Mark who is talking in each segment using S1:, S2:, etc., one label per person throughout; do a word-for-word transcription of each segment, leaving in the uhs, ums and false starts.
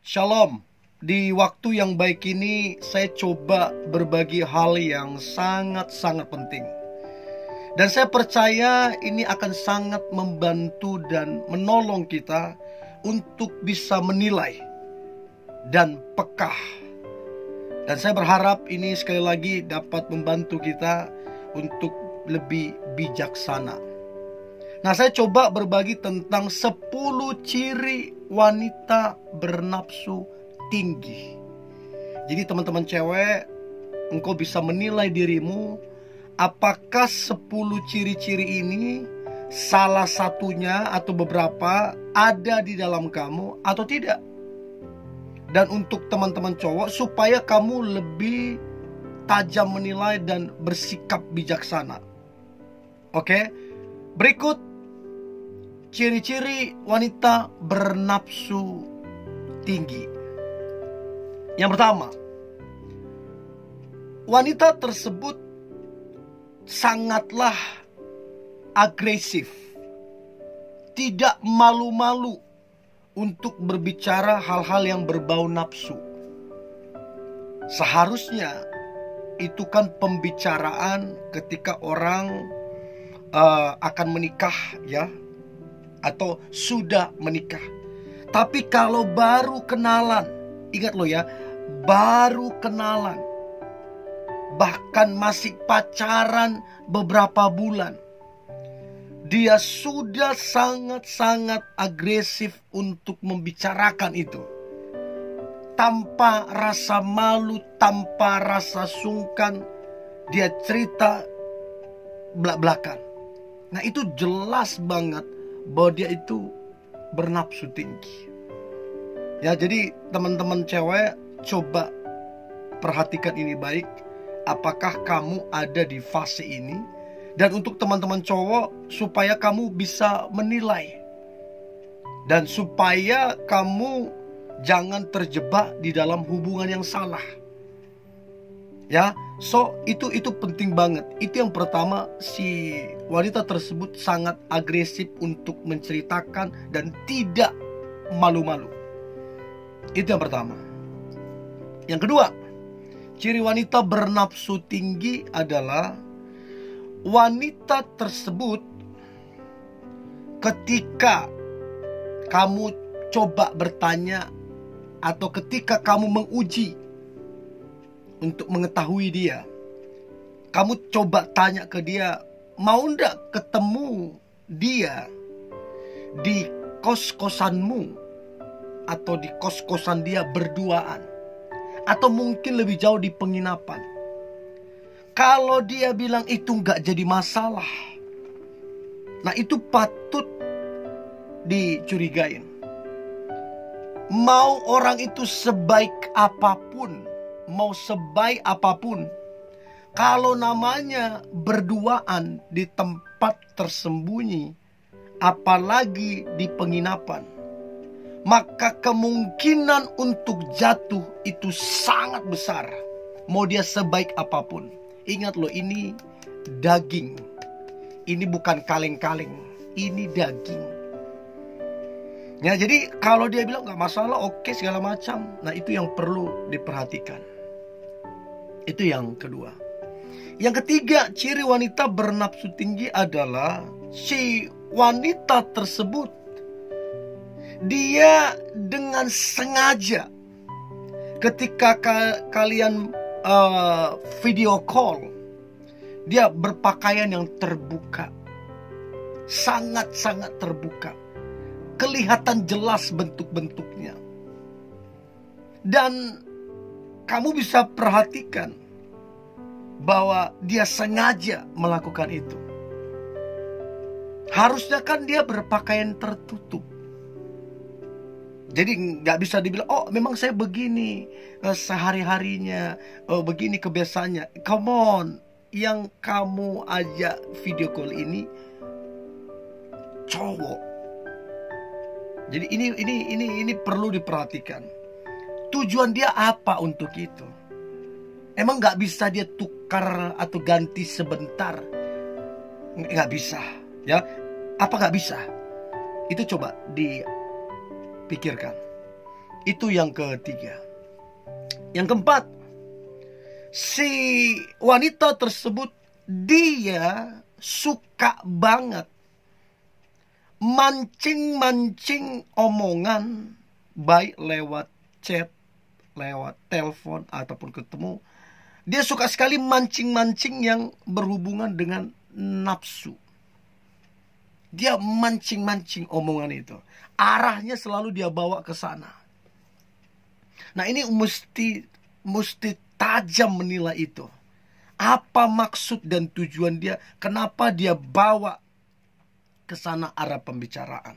S1: Shalom. Di waktu yang baik ini saya coba berbagi hal yang sangat-sangat penting. Dan saya percaya ini akan sangat membantu dan menolong kita untuk bisa menilai dan peka. Dan saya berharap ini sekali lagi dapat membantu kita untuk lebih bijaksana. Nah, saya coba berbagi tentang sepuluh ciri wanita bernafsu tinggi. Jadi teman-teman cewek, engkau bisa menilai dirimu, apakah sepuluh ciri-ciri ini salah satunya atau beberapa ada di dalam kamu atau tidak. Dan untuk teman-teman cowok, supaya kamu lebih tajam menilai dan bersikap bijaksana. Oke, berikut ciri-ciri wanita bernafsu tinggi. Yang pertama, wanita tersebut sangatlah agresif, tidak malu-malu untuk berbicara hal-hal yang berbau nafsu. Seharusnya itu kan pembicaraan ketika orang uh, akan menikah, ya, atau sudah menikah. Tapi kalau baru kenalan, ingat lo ya, baru kenalan, bahkan masih pacaran beberapa bulan, dia sudah sangat-sangat agresif untuk membicarakan itu. Tanpa rasa malu, tanpa rasa sungkan, dia cerita belak-belakan. Nah, itu jelas banget bahwa dia itu bernafsu tinggi. Ya, jadi teman-teman cewek, coba perhatikan ini baik. Apakah kamu ada di fase ini? Dan untuk teman-teman cowok, supaya kamu bisa menilai. Dan supaya kamu jangan terjebak di dalam hubungan yang salah. Ya, so itu itu penting banget. Itu yang pertama, si wanita tersebut sangat agresif untuk menceritakan dan tidak malu-malu. Itu yang pertama. Yang kedua, ciri wanita bernafsu tinggi adalah wanita tersebut ketika kamu coba bertanya atau ketika kamu menguji untuk mengetahui dia, kamu coba tanya ke dia, mau ndak ketemu dia di kos-kosanmu atau di kos-kosan dia berduaan, atau mungkin lebih jauh di penginapan. Kalau dia bilang itu nggak jadi masalah, nah itu patut dicurigain. Mau orang itu sebaik apapun, mau sebaik apapun, kalau namanya berduaan di tempat tersembunyi, apalagi di penginapan, maka kemungkinan untuk jatuh itu sangat besar. Mau dia sebaik apapun. Ingat loh, ini daging. Ini bukan kaleng-kaleng. Ini daging. Ya, jadi kalau dia bilang gak masalah, oke segala macam, nah itu yang perlu diperhatikan. Itu yang kedua. Yang ketiga, ciri wanita bernafsu tinggi adalah si wanita tersebut, dia dengan sengaja ketika ka kalian uh, video call, dia berpakaian yang terbuka, sangat-sangat terbuka, kelihatan jelas bentuk-bentuknya. Dan kamu bisa perhatikan bahwa dia sengaja melakukan itu. Harusnya kan dia berpakaian tertutup. Jadi nggak bisa dibilang, oh memang saya begini uh, sehari-harinya, oh begini kebiasaannya. Come on, yang kamu ajak video call ini cowok. Jadi ini ini ini ini perlu diperhatikan. Tujuan dia apa untuk itu? Emang nggak bisa dia tukar atau ganti sebentar? Nggak bisa, ya? Apa nggak bisa? Itu coba dipikirkan. Itu yang ketiga. Yang keempat, si wanita tersebut dia suka banget mancing-mancing omongan, baik lewat chat, lewat telepon, ataupun ketemu. Dia suka sekali mancing-mancing yang berhubungan dengan nafsu. Dia mancing-mancing omongan itu. Arahnya selalu dia bawa ke sana. Nah, ini mesti mesti tajam menilai itu. Apa maksud dan tujuan dia? Kenapa dia bawa ke sana arah pembicaraan?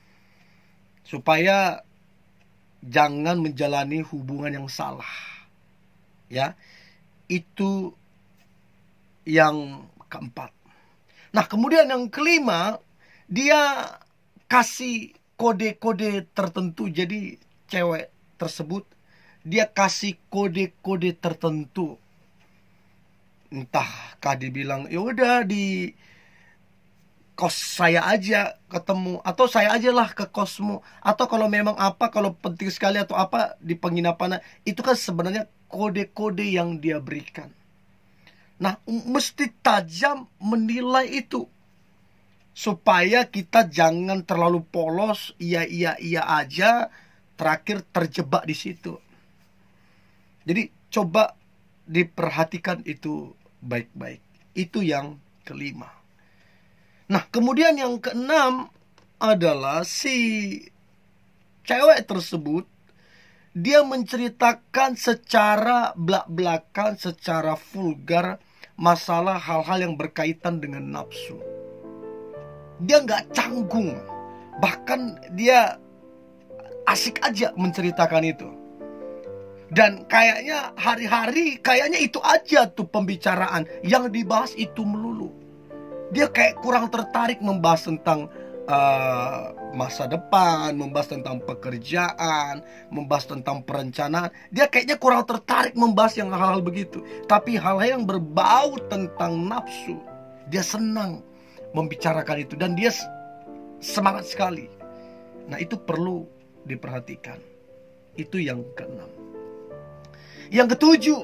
S1: Supaya jangan menjalani hubungan yang salah. Ya. Itu yang keempat. Nah, kemudian yang kelima, dia kasih kode-kode tertentu. Jadi cewek tersebut dia kasih kode-kode tertentu. Entahkah dibilang ya udah di kos saya aja ketemu, atau saya aja lah ke kosmu, atau kalau memang apa, kalau penting sekali atau apa di penginapan. Itu kan sebenarnya kode-kode yang dia berikan. Nah, mesti tajam menilai itu, supaya kita jangan terlalu polos, iya iya iya aja, terakhir terjebak di situ. Jadi coba diperhatikan itu baik-baik. Itu yang kelima. Nah, kemudian yang keenam adalah si cewek tersebut dia menceritakan secara belak-belakan, secara vulgar masalah hal-hal yang berkaitan dengan nafsu. Dia nggak canggung, bahkan dia asik aja menceritakan itu. Dan kayaknya hari-hari kayaknya itu aja tuh pembicaraan yang dibahas itu melulu. Dia kayak kurang tertarik membahas tentang uh, masa depan, membahas tentang pekerjaan, membahas tentang perencanaan. Dia kayaknya kurang tertarik membahas yang hal-hal begitu. Tapi hal-hal yang berbau tentang nafsu, dia senang membicarakan itu. Dan dia semangat sekali. Nah, itu perlu diperhatikan. Itu yang keenam. Yang ketujuh,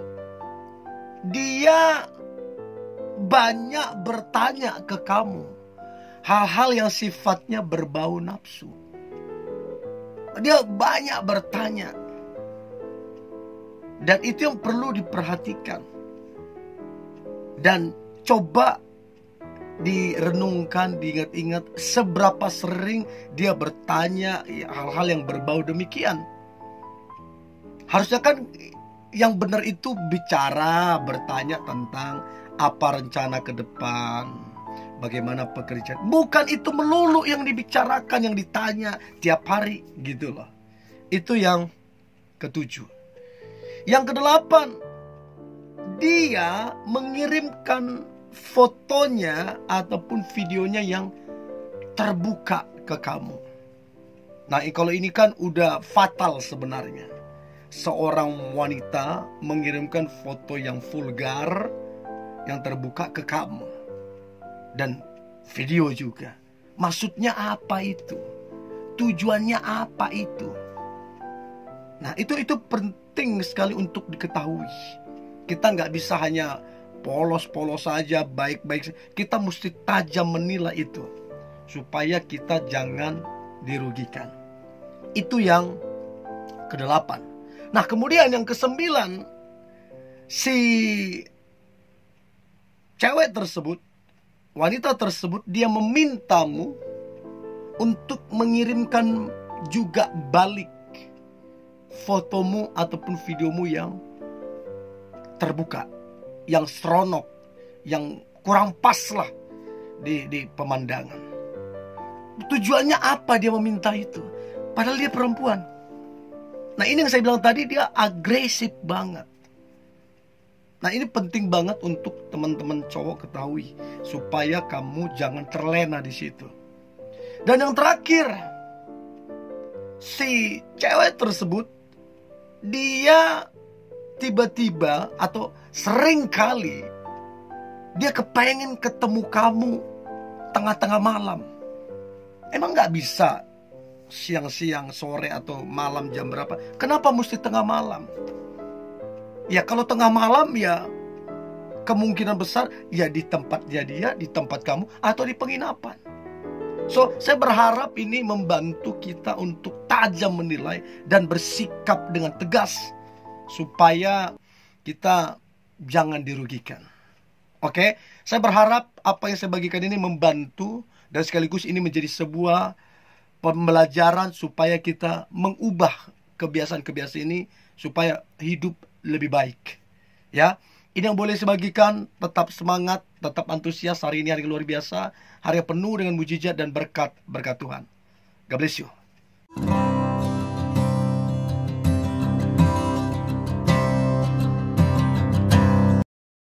S1: dia banyak bertanya ke kamu hal-hal yang sifatnya berbau nafsu. Dia banyak bertanya. Dan itu yang perlu diperhatikan. Dan coba direnungkan, diingat-ingat seberapa sering dia bertanya hal-hal yang berbau demikian. Harusnya kan yang benar itu bicara, bertanya tentang apa rencana ke depan, bagaimana pekerjaan. Bukan itu melulu yang dibicarakan, yang ditanya tiap hari gitu loh. Itu yang ketujuh. Yang kedelapan, dia mengirimkan fotonya ataupun videonya yang terbuka ke kamu. Nah, kalau ini kan udah fatal sebenarnya. Seorang wanita mengirimkan foto yang vulgar, yang terbuka ke kamu. Dan video juga. Maksudnya apa itu? Tujuannya apa itu? Nah, itu itu penting sekali untuk diketahui. Kita nggak bisa hanya polos-polos saja, baik-baik. Kita mesti tajam menilai itu, supaya kita jangan dirugikan. Itu yang kedelapan. Nah, kemudian yang kesembilan, si cewek tersebut, wanita tersebut, dia memintamu untuk mengirimkan juga balik fotomu ataupun videomu yang terbuka, yang seronok, yang kurang pas lah di, di pemandangan. Tujuannya apa dia meminta itu? Padahal dia perempuan. Nah, ini yang saya bilang tadi, dia agresif banget. Nah, ini penting banget untuk teman-teman cowok ketahui, supaya kamu jangan terlena di situ. Dan yang terakhir, si cewek tersebut, dia tiba-tiba atau sering kali dia kepengen ketemu kamu tengah-tengah malam. Emang gak bisa siang-siang, sore, atau malam jam berapa? Kenapa mesti tengah malam? Ya kalau tengah malam ya kemungkinan besar ya di tempatnya dia, di tempat kamu, atau di penginapan. So, saya berharap ini membantu kita untuk tajam menilai dan bersikap dengan tegas supaya kita jangan dirugikan. Oke, saya berharap apa yang saya bagikan ini membantu dan sekaligus ini menjadi sebuah pembelajaran supaya kita mengubah kebiasaan-kebiasaan ini supaya hidup lebih baik. Ya, ini yang boleh saya bagikan. Tetap semangat, tetap antusias. Hari ini hari luar biasa, hari yang penuh dengan mujizat dan berkat berkat Tuhan. God bless you.